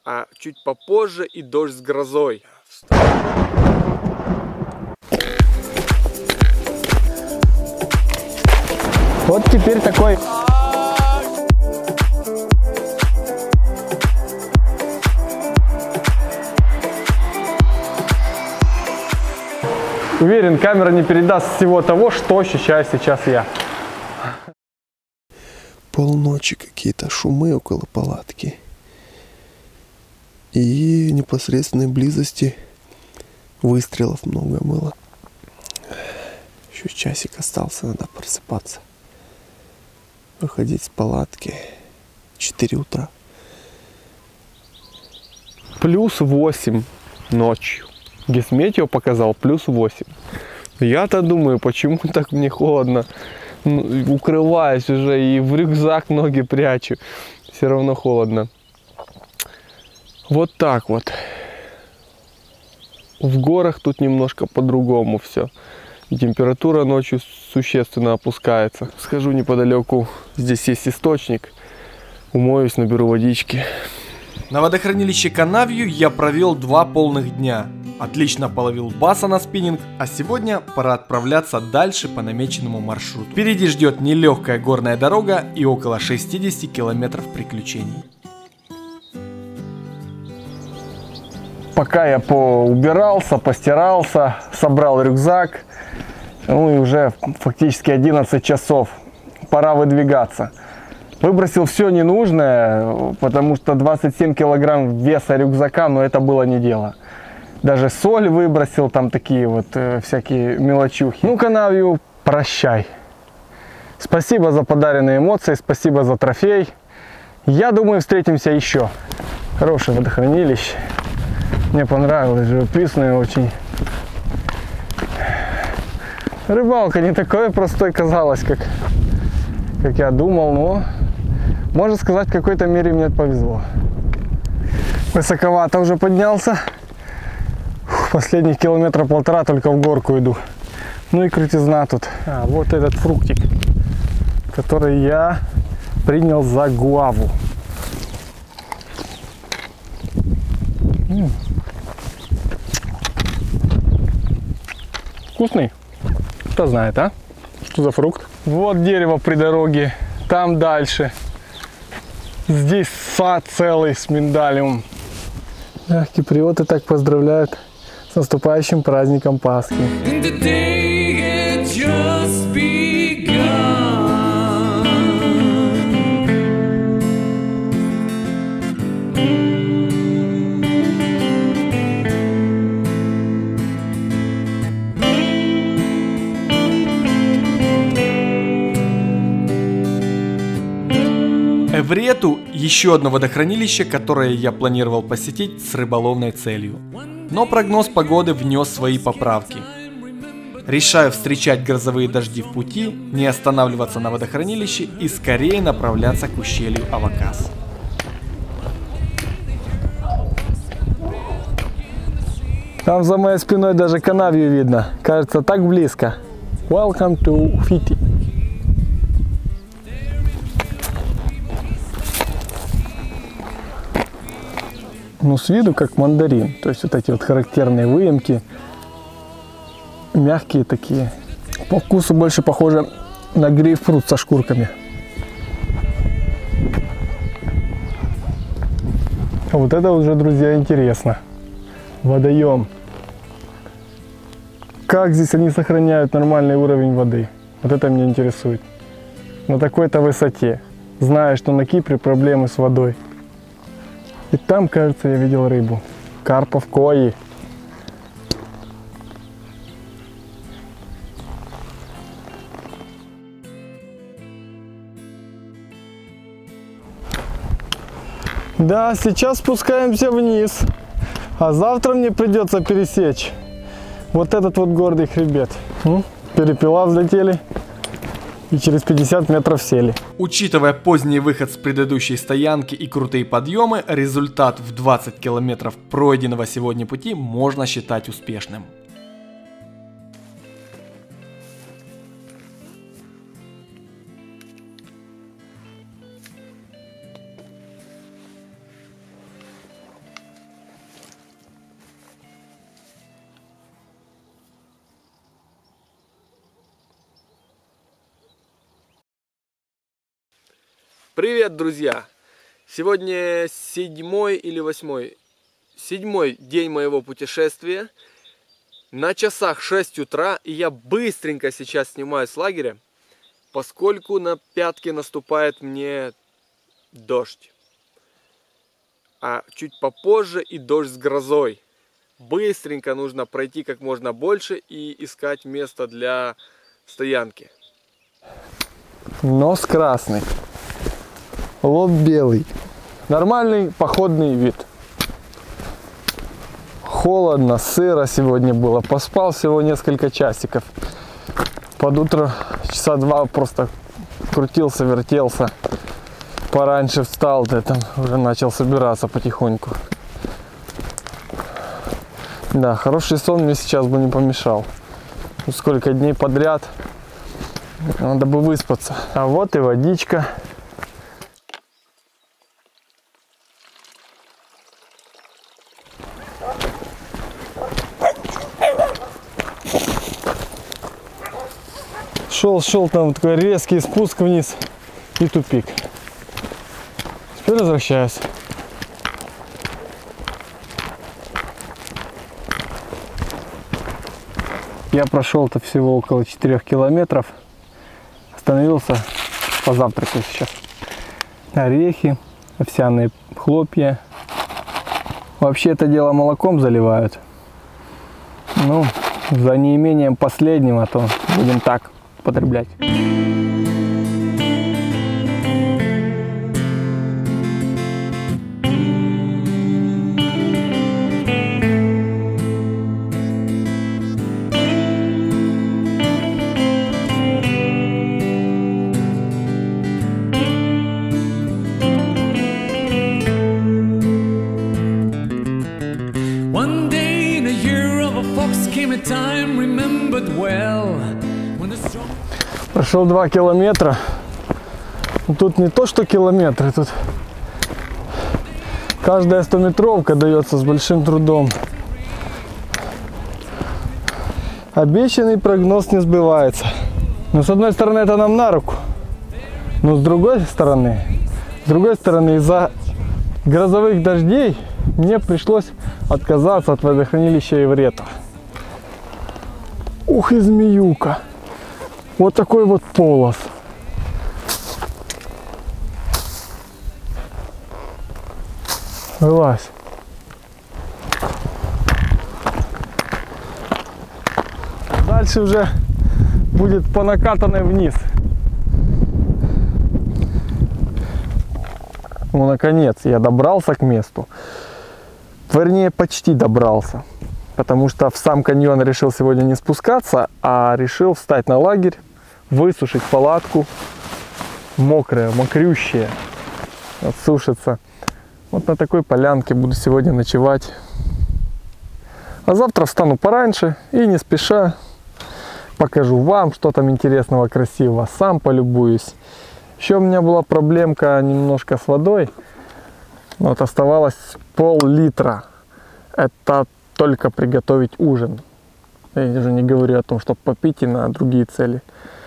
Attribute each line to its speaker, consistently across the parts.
Speaker 1: а чуть попозже и дождь с грозой.
Speaker 2: Вот теперь такой... Уверен, камера не передаст всего того, что ощущаю сейчас я.
Speaker 3: Полночи какие-то шумы около палатки. И в непосредственной близости выстрелов много было. Еще часик остался, надо просыпаться. Выходить с палатки. 4 утра.
Speaker 2: Плюс 8 ночью. Гисметео показал плюс 8. Я-то думаю, почему так мне холодно. Укрываюсь уже и в рюкзак ноги прячу. Все равно холодно. Вот так вот. В горах тут немножко по-другому все. И температура ночью существенно опускается. Схожу неподалеку. Здесь есть источник. Умоюсь, наберу водички.
Speaker 1: На водохранилище Канавью я провел 2 полных дня. Отлично половил баса на спиннинг, а сегодня пора отправляться дальше по намеченному маршруту. Впереди ждет нелегкая горная дорога и около 60 километров приключений.
Speaker 2: Пока я поубирался, постирался, собрал рюкзак, ну и уже фактически 11 часов, пора выдвигаться. Выбросил все ненужное, потому что 27 килограмм веса рюкзака, но это было не дело. Даже соль выбросил, там такие вот всякие мелочухи. Ну, Канавью, прощай. Спасибо за подаренные эмоции, спасибо за трофей. Я думаю, встретимся еще. Хорошее водохранилище. Мне понравилось, живописное очень. Рыбалка не такой простой казалась, как я думал, но можно сказать, в какой-то мере мне повезло. Высоковато уже поднялся. Последних километра 1,5 только в горку иду. Ну и крутизна тут. А, вот этот фруктик, который я принял за гуаву. Вкусный? Кто знает, а? Что за фрукт? Вот дерево при дороге. Там дальше. Здесь сад целый с миндалем. Киприоты так поздравляют с наступающим праздником Пасхи.
Speaker 1: Эврету – еще одно водохранилище, которое я планировал посетить с рыболовной целью. Но прогноз погоды внес свои поправки. Решаю встречать грозовые дожди в пути, не останавливаться на водохранилище и скорее направляться к ущелью Авакас.
Speaker 2: Там за моей спиной даже Канавью видно. Кажется, так близко. Welcome to Fiti. Ну, с виду как мандарин. То есть вот эти вот характерные выемки. Мягкие такие. По вкусу больше похоже на грейпфрут со шкурками. А вот это уже, друзья, интересно. Водоем. Как здесь они сохраняют нормальный уровень воды? Вот это меня интересует. На такой-то высоте. Зная, что на Кипре проблемы с водой. И там, кажется, я видел рыбу. Карпов кои. Да, сейчас спускаемся вниз. А завтра мне придется пересечь вот этот вот гордый хребет. Перепела взлетели. И через 50 метров сели.
Speaker 1: Учитывая поздний выход с предыдущей стоянки и крутые подъемы, результат в 20 километров пройденного сегодня пути можно считать успешным. Привет, друзья! Сегодня седьмой день моего путешествия. На часах 6 утра, и я быстренько сейчас снимаю с лагеря, поскольку на пятки наступает мне дождь. А чуть попозже и дождь с грозой. Быстренько нужно пройти как можно больше и искать место для стоянки.
Speaker 2: Нос красный, лоб белый. Нормальный походный вид. Холодно, сыро сегодня было. Поспал всего несколько часиков. Под утро часа 2 просто крутился, вертелся. Пораньше встал, там уже начал собираться потихоньку. Да, хороший сон мне сейчас бы не помешал. Сколько дней подряд. Надо бы выспаться. А вот и водичка. Шел там такой резкий спуск вниз и тупик. Теперь возвращаюсь. Я прошел-то всего около 4 километров. Остановился позавтракать сейчас. Орехи, овсяные хлопья. Вообще это дело молоком заливают. Ну, за неимением последнего, то будем так потреблять.
Speaker 4: One day in a year of a fox came a time remembered well when the strong...
Speaker 2: Прошел 2 километра. Тут не то что километры, тут каждая 100-метровка дается с большим трудом. Обещанный прогноз не сбывается. Но с одной стороны это нам на руку, но с другой стороны из-за грозовых дождей мне пришлось отказаться от водохранилища Еврето. Ух и змеюка! Вот такой вот полос. Вылазь. Дальше уже будет по накатанной вниз. Ну, наконец, я добрался к месту. Вернее, почти добрался. Потому что в сам каньон решил сегодня не спускаться, а решил встать на лагерь, высушить палатку. Мокрая, мокрющая. Отсушится. Вот на такой полянке буду сегодня ночевать. А завтра встану пораньше и не спеша покажу вам, что там интересного, красивого. Сам полюбуюсь. Еще у меня была проблемка немножко с водой. Вот оставалось пол-литра. Это только приготовить ужин. Я уже не говорю о том, чтобы попить и на другие цели.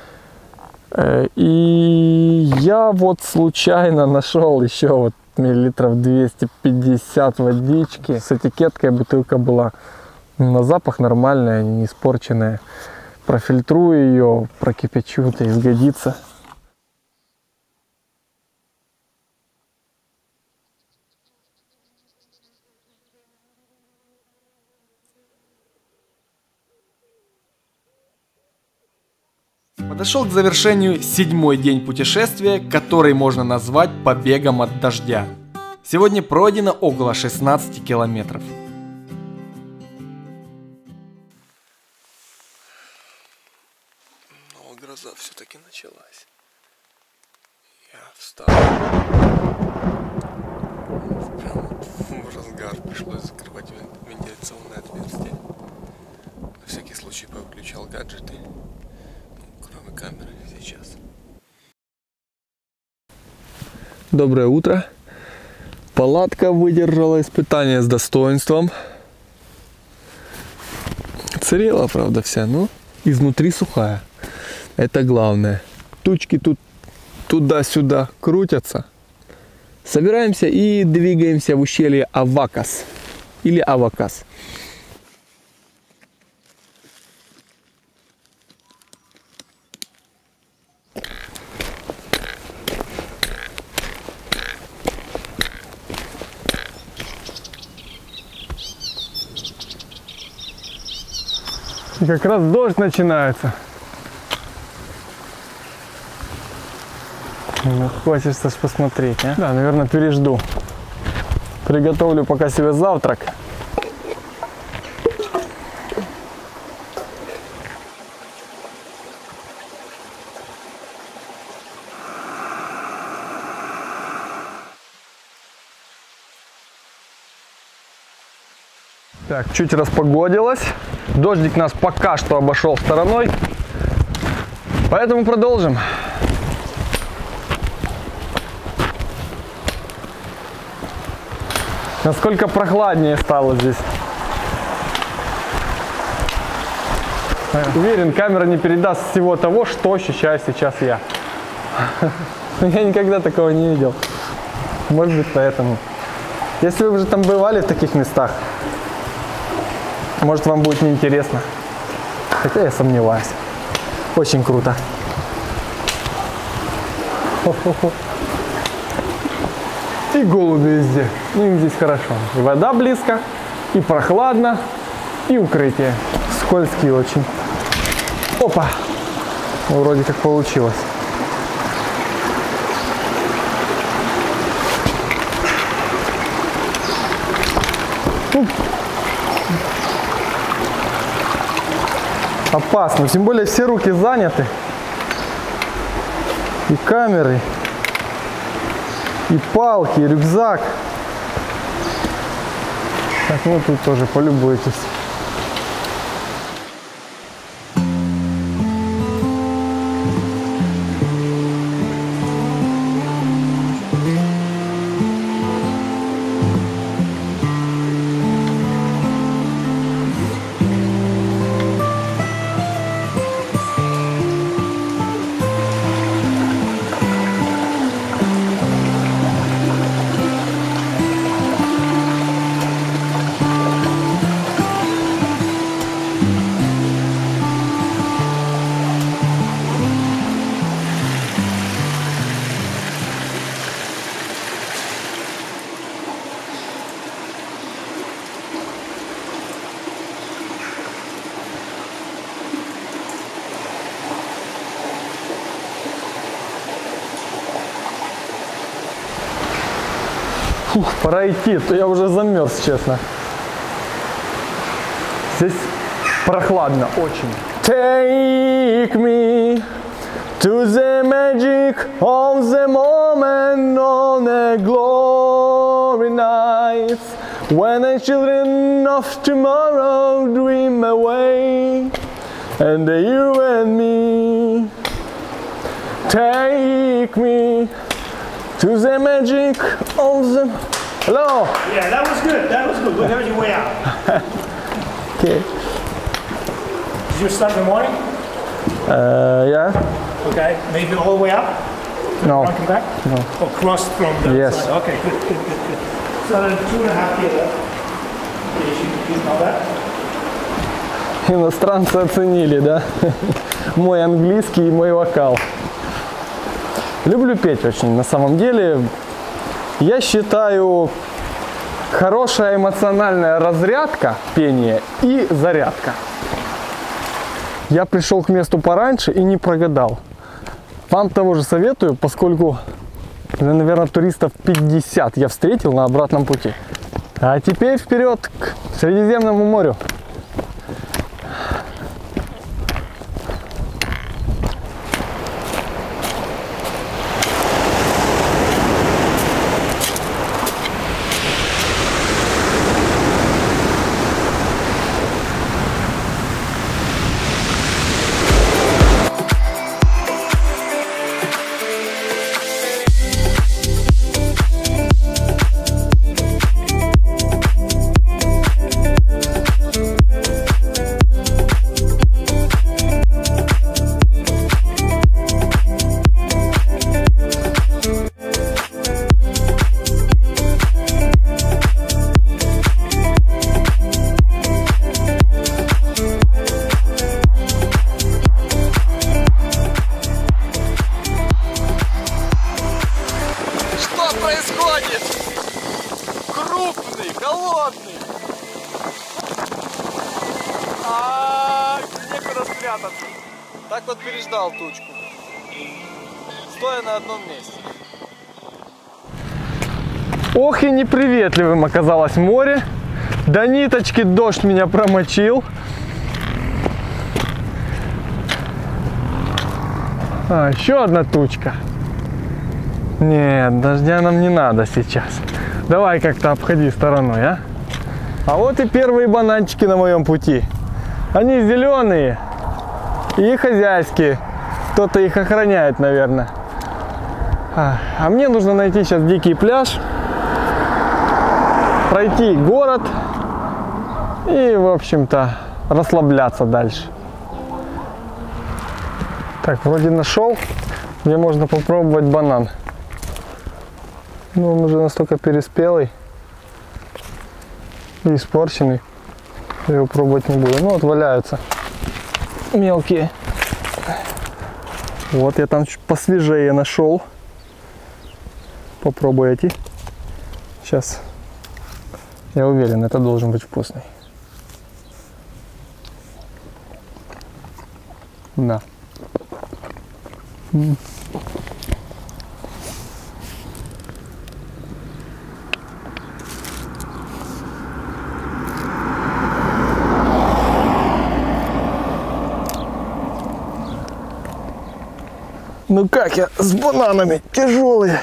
Speaker 2: И я вот случайно нашел еще вот миллилитров 250 водички. С этикеткой бутылка была на запах нормальная, не испорченная. Профильтрую ее, прокипячу, это изгодится.
Speaker 1: Подошел к завершению 7-й день путешествия, который можно назвать побегом от дождя. Сегодня пройдено около 16 километров.
Speaker 3: Но гроза все-таки началась. Я встал. Прямо в разгар пришлось закрывать вентиляционное отверстие. На всякий случай повыключал гаджеты. Кроме камеры сейчас.
Speaker 2: Доброе утро. Палатка выдержала испытание с достоинством. Царела, правда, вся, но изнутри сухая. Это главное. Тучки тут туда-сюда крутятся. Собираемся и двигаемся в ущелье Авакас или Авакас. И как раз дождь начинается. Ну, хочется ж посмотреть, а? Да, наверное, пережду. Приготовлю пока себе завтрак. Так, чуть распогодилось. Дождик нас пока что обошел стороной. Поэтому продолжим. Насколько прохладнее стало здесь. Уверен, камера не передаст всего того, что ощущаю сейчас я. Я никогда такого не видел. Может быть, поэтому. Если вы уже там бывали в таких местах, может, вам будет неинтересно. Хотя я сомневаюсь. Очень круто. И голуби везде. Ну, им здесь хорошо. И вода близко, и прохладно, и укрытие. Скользкие очень. Опа! Ну, вроде как получилось. Опасно. Тем более все руки заняты. И камерой. И палки, и рюкзак. Так, ну тут тоже полюбуйтесь. Фух, пора идти, то я уже замерз, честно. Здесь прохладно очень. Take me to the magic of the moment on the glory nights, when the children of tomorrow dream away, and you and me. Take me to the magic of the... Hello?
Speaker 5: Yeah, that was good. That was good. That was your way out.
Speaker 2: Okay.
Speaker 5: Did you start in the morning?
Speaker 2: Yeah?
Speaker 5: Okay. Maybe all the way up?
Speaker 2: No.
Speaker 5: Come back?
Speaker 2: No.
Speaker 5: Or cross from the
Speaker 2: Yes.
Speaker 5: side? Okay, good, good, good, good. So then 2.5 years left. You know that?
Speaker 2: Иностранцы оценили, да? Мой английский и мой вокал. Люблю петь очень, на самом деле. Я считаю, хорошая эмоциональная разрядка пения и зарядка. Я пришел к месту пораньше и не прогадал. Вам того же советую, поскольку, наверное, туристов 50 я встретил на обратном пути. А теперь вперед к Средиземному морю.
Speaker 1: Ёпни! Некуда спрятаться. Так вот переждал тучку. Стоя на одном месте.
Speaker 2: Ох и неприветливым оказалось море. До ниточки дождь меня промочил. Еще одна тучка. Нет, дождя нам не надо сейчас. Давай как-то обходи стороной, а? А вот и первые бананчики на моем пути. Они зеленые и хозяйские. Кто-то их охраняет, наверное. А мне нужно найти сейчас дикий пляж, пройти город и, в общем-то, расслабляться дальше. Так, вроде нашел, где можно попробовать банан. Но он уже настолько переспелый и испорченный, я его пробовать не буду. Ну вот валяются мелкие. Вот я там чуть посвежее нашел. Попробуй эти. Сейчас. Я уверен, это должен быть вкусный. Да. Ну как я с бананами? Тяжелые.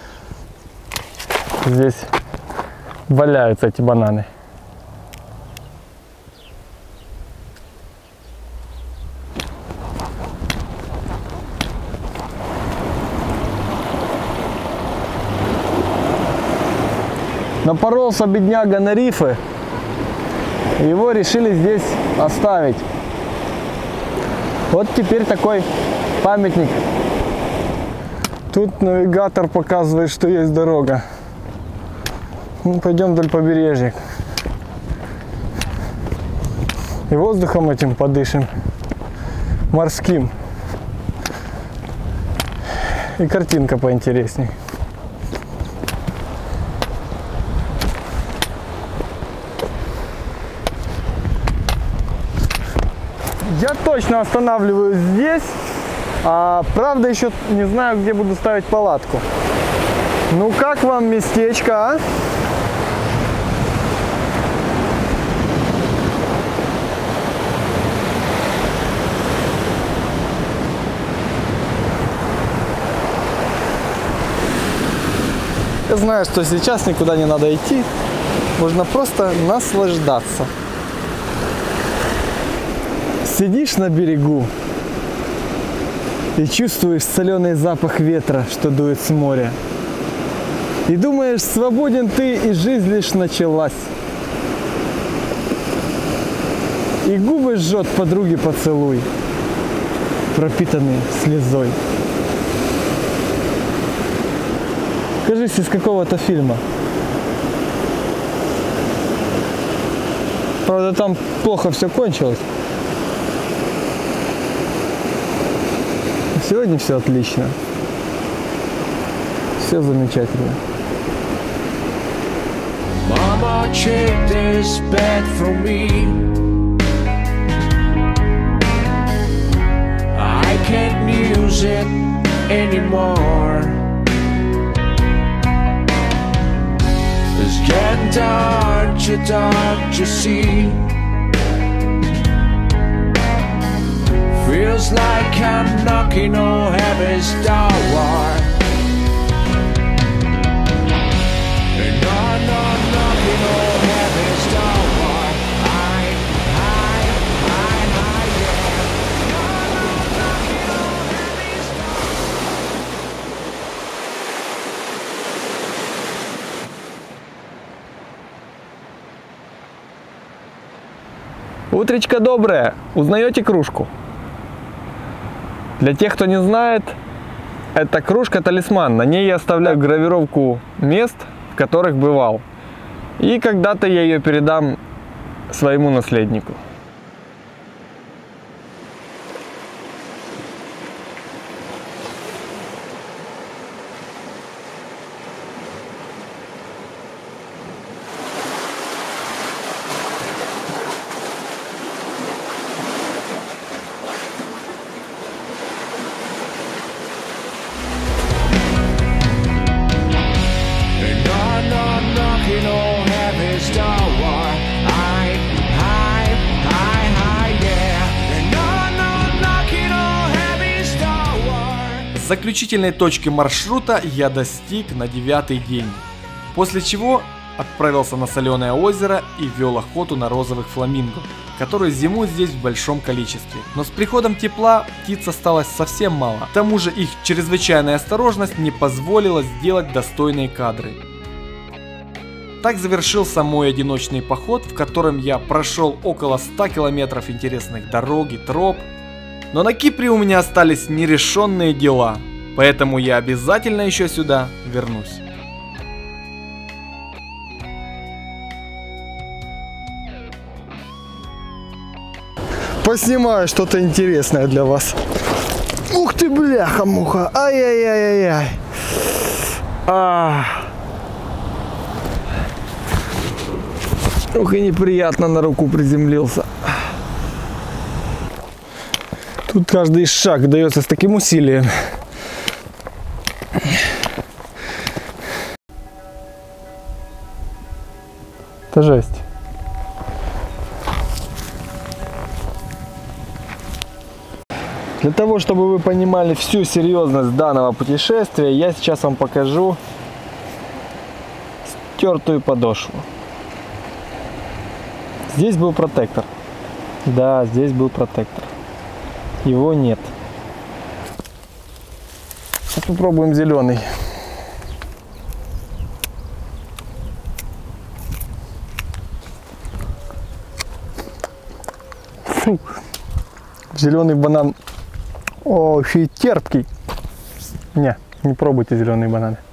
Speaker 2: Здесь валяются эти бананы. Напоролся бедняга на рифы. Его решили здесь оставить. Вот теперь такой памятник. Тут навигатор показывает, что есть дорога. Ну, пойдем вдоль побережья. И воздухом этим подышим. Морским. И картинка поинтересней. Я точно останавливаюсь здесь. Правда, еще не знаю, где буду ставить палатку. Ну, как вам местечко, а? Я знаю, что сейчас никуда не надо идти. Можно просто наслаждаться. Сидишь на берегу и чувствуешь соленый запах ветра, что дует с моря. И думаешь, свободен ты, и жизнь лишь началась. И губы жжет подруги поцелуй, пропитанный слезой. Кажись, из какого-то фильма. Правда, там плохо все кончилось. Сегодня все отлично. Все замечательно.
Speaker 4: Mama, check this bed for me. I can't use it anymore. It's getting dark to see. Feels like I'm knocking on heaven's door. And I'm not knocking on heaven's door. I, yeah. I'm not knocking on heaven's door.
Speaker 2: Утречко доброе. Узнаете кружку? Для тех, кто не знает, это кружка-талисман. На ней я оставляю гравировку мест, в которых бывал. И когда-то я ее передам своему наследнику.
Speaker 1: Заключительной точки маршрута я достиг на 9-й день, после чего отправился на соленое озеро и вел охоту на розовых фламинго, которые зимуют здесь в большом количестве. Но с приходом тепла птиц осталось совсем мало, к тому же их чрезвычайная осторожность не позволила сделать достойные кадры. Так завершился мой одиночный поход, в котором я прошел около 100 километров интересных дорог и троп. Но на Кипре у меня остались нерешенные дела, поэтому я обязательно еще сюда вернусь.
Speaker 2: Поснимаю что-то интересное для вас. Ух ты, бляха-муха. Ай-яй-яй-яй-яй. Ух, и неприятно на руку приземлился. Тут каждый шаг дается с таким усилием. Это жесть. Для того, чтобы вы понимали всю серьезность данного путешествия, я сейчас вам покажу стертую подошву. Здесь был протектор. Да, здесь был протектор. Его нет. Сейчас попробуем зеленый. Фу. Зеленый банан очень терпкий. Не пробуйте зеленые бананы.